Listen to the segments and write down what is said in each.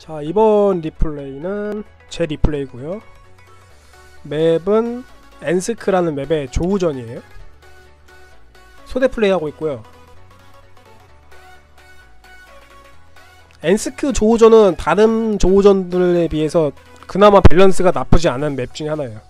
자, 이번 리플레이는 제 리플레이고요. 맵은 엔스크라는 맵의 조우전이에요. 소대 플레이하고 있고요. 엔스크 조우전은 다른 조우전들에 비해서 그나마 밸런스가 나쁘지 않은 맵 중에 하나예요.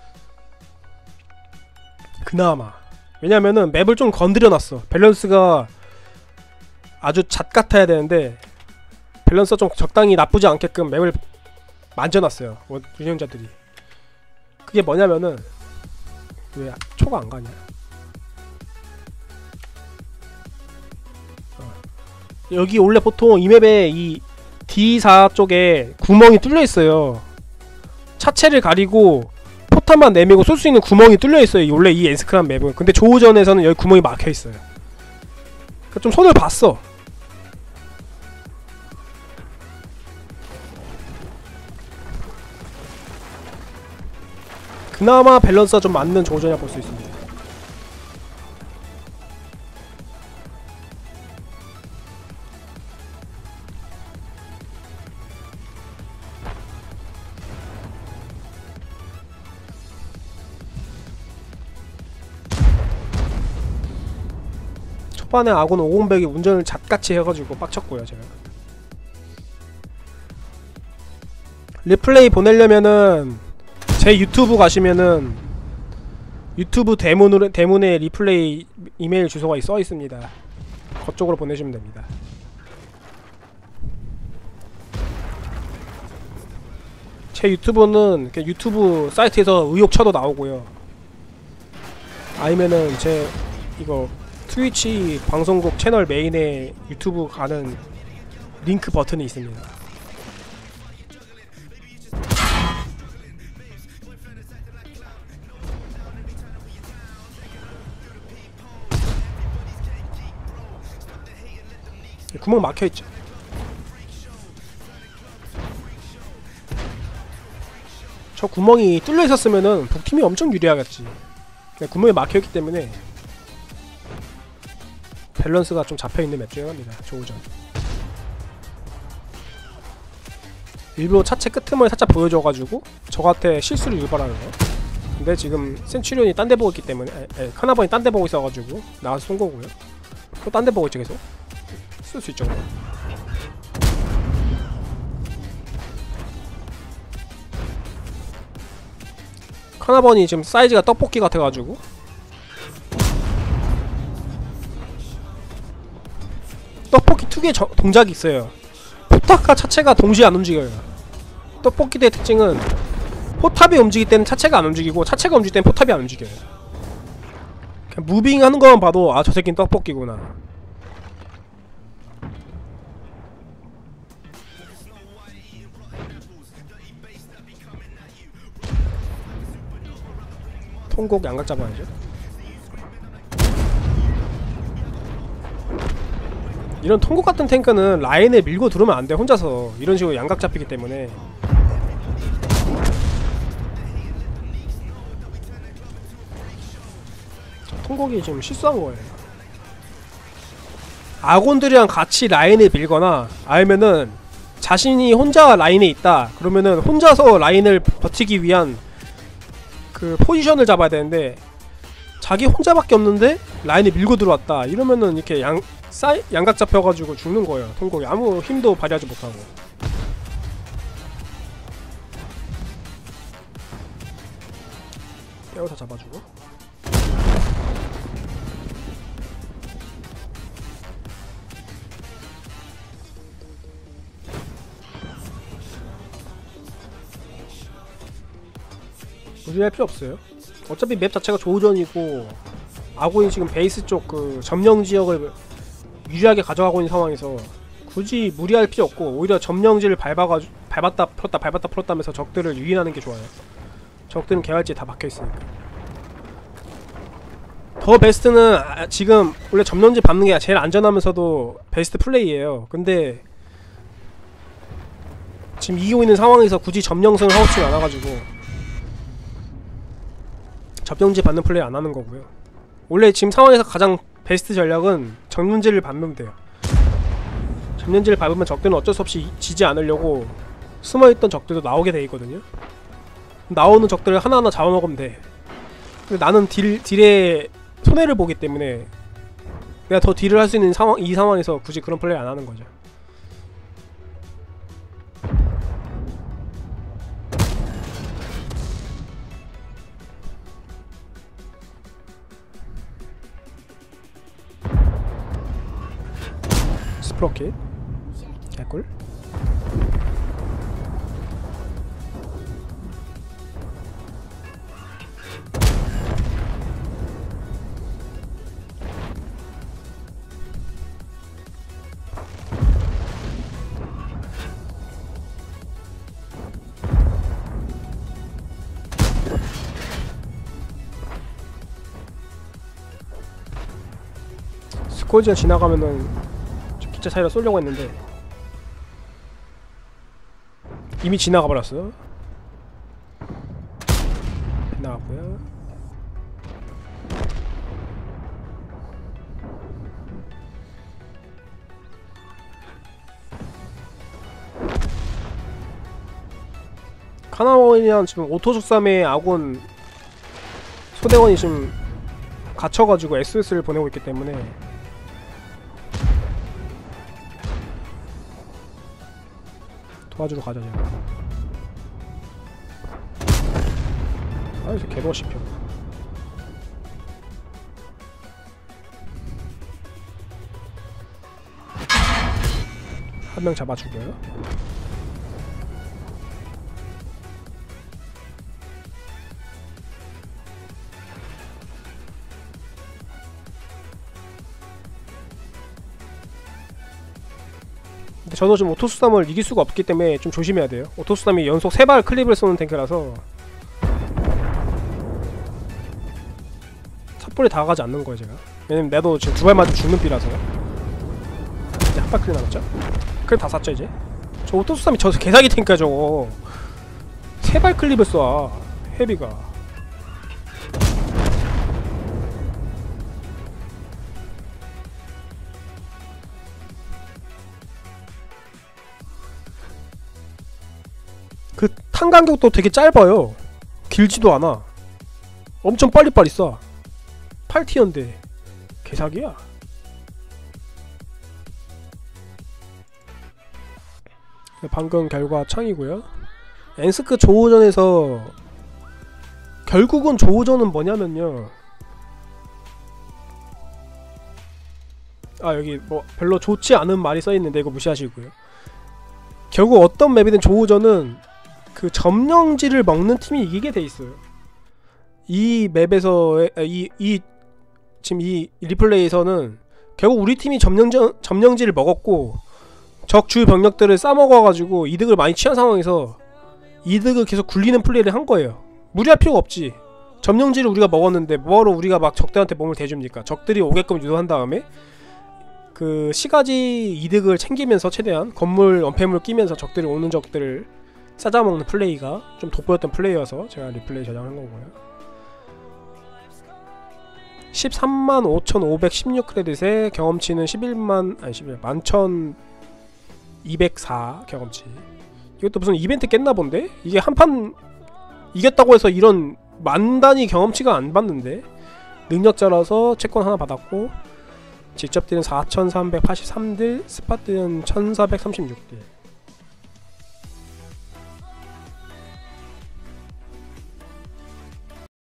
그나마. 왜냐면은 맵을 좀 건드려놨어. 밸런스가 아주 잣 같아야 되는데 밸런스가 좀 적당히 나쁘지 않게끔 맵을 만져놨어요, 운영자들이. 그게 뭐냐면은, 왜 초가 안 가냐? 여기 원래 보통 이 맵에 이 D4 쪽에 구멍이 뚫려 있어요. 차체를 가리고 포탄만 내밀고 쏠 수 있는 구멍이 뚫려 있어요, 원래 이 엔스크란 맵은. 근데 조우전에서는 여기 구멍이 막혀 있어요. 그러니까 좀 손을 봤어. 그나마 밸런스가 좀 맞는 조우전이라 볼 수 있습니다. 초반에 아군 5공백이 운전을 잣같이 해가지고 빡쳤고요, 제가. 리플레이 보내려면은 제 유튜브 가시면은 유튜브 대문에 리플레이 이메일 주소가 써있습니다. 그쪽으로 보내시면 됩니다. 제 유튜브는 유튜브 사이트에서 의혹 쳐도 나오고요. 아니면은 제 이거 트위치 방송국 채널 메인에 유튜브 가는 링크 버튼이 있습니다. 구멍 막혀있죠. 저 구멍이 뚫려 있었으면은 북팀이 엄청 유리하겠지. 구멍이 막혀있기 때문에 밸런스가 좀 잡혀있는 맵 중에 하나입니다, 조우전. 일부러 차체 끄트머리 살짝 보여줘가지고 저한테 실수를 유발하는 거. 근데 지금 센츄리온이 딴 데 보고 있기 때문에 카나번이 딴 데 보고 있어가지고 나와서 쏜 거고요. 또 딴 데 보고 있죠, 계속. 쓸 수 있죠. 카나번이 지금 사이즈가 떡볶이 같아가지고 떡볶이 특유의 동작이 있어요. 포탑과 차체가 동시에 안 움직여요. 떡볶이의 특징은 포탑이 움직일 때는 차체가 안 움직이고 차체가 움직일 때는 포탑이 안 움직여요. 그냥 무빙 하는 것만 봐도 아, 저 새끼는 떡볶이구나. 통곡 양각 잡아야죠. 이런 통곡 같은 탱크는 라인에 밀고 들어오면 안 돼, 혼자서. 이런 식으로 양각 잡히기 때문에. 통곡이 지금 실수한 거예요. 아군들이랑 같이 라인에 밀거나 아니면은 자신이 혼자 라인에 있다 그러면은 혼자서 라인을 버티기 위한 그 포지션을 잡아야 되는데 자기 혼자밖에 없는데 라인에 밀고 들어왔다 이러면은 이렇게 양각 잡혀가지고 죽는 거예요. 통곡이 아무 힘도 발휘하지 못하고. 뼈 다 잡아주고. 무리할 필요 없어요. 어차피 맵 자체가 조우전이고 아군이 지금 베이스 쪽 그 점령 지역을 유리하게 가져가고 있는 상황에서 굳이 무리할 필요 없고 오히려 점령지를 밟았다 풀었다 하면서 적들을 유인하는 게 좋아요. 적들은 개활지에 다 박혀있으니까. 더 베스트는 지금 원래 점령지 밟는 게 제일 안전하면서도 베스트 플레이예요. 근데 지금 이기고 있는 상황에서 굳이 점령성을 하고 싶지 않아가지고 점령지 받는 플레이 안 하는 거고요. 원래 지금 상황에서 가장 베스트 전략은 점령지를 밟으면 돼요. 점령지를 밟으면 적들은 어쩔 수 없이 지지 않으려고 숨어있던 적들도 나오게 돼 있거든요. 나오는 적들을 하나하나 잡아먹으면 돼. 근데 나는 딜에 손해를 보기 때문에 내가 더 딜을 할 수 있는 이 상황에서 굳이 그런 플레이 안 하는 거죠. 스프로킷 개꿀. 스콜지가 지나가면은 기차 사이로 쏘려고 했는데 이미 지나가 버렸어. 지나갔고요. 카나원이랑 지금 오토13의 아군 소대원이 지금 갇혀가지고 SS를 보내고 있기 때문에 도와주러 가자. 제가 여기서 개도 씹혀. 한 명 잡아주고요. 저도 지금 오토수삼을 이길 수가 없기 때문에 좀 조심해야 돼요. 오토수삼이 연속 3발 클립을 쏘는 탱크라서 삿발에 다가가지 않는 거예요 제가. 왜냐면 나도 지금 2발 맞으면 죽는 삐라서. 이제 한 발 클립 남았죠? 클립 다 쐈죠 이제? 저 오토수삼이 저 개사기 탱크야 저거. 3발 클립을 쏴 헤비가. 그 탄 간격도 되게 짧아요. 길지도 않아. 엄청 빨리빨리 쏴. 8티어인데 개사기야. 방금 결과 창이고요. 엔스크 조우전에서 결국은 조우전은 뭐냐면요, 아 여기 뭐 별로 좋지 않은 말이 써있는데 이거 무시하시고요. 결국 어떤 맵이든 조우전은 그 점령지를 먹는 팀이 이기게 돼 있어요. 이 맵에서 지금 이 리플레이에서는 결국 우리 팀이 점령지를 먹었고 적 주 병력들을 싸먹어가지고 이득을 많이 취한 상황에서 이득을 계속 굴리는 플레이를 한 거예요. 무리할 필요가 없지. 점령지를 우리가 먹었는데 뭐하러 우리가 막 적들한테 몸을 대줍니까? 적들이 오게끔 유도한 다음에 그 시가지 이득을 챙기면서 최대한 건물 언패물 끼면서 적들이 오는 적들을 싸잡아먹는 플레이가 좀 돋보였던 플레이여서 제가 리플레이 저장한 거고요. 135,516 크레딧에 경험치는 11,204 경험치. 이것도 무슨 이벤트 깼나 본데? 이게 한판 이겼다고 해서 이런 만단위 경험치가 안 받는데? 능력자라서 채권 하나 받았고 직접 딜은 4,383딜, 스팟 딜은 1,436딜.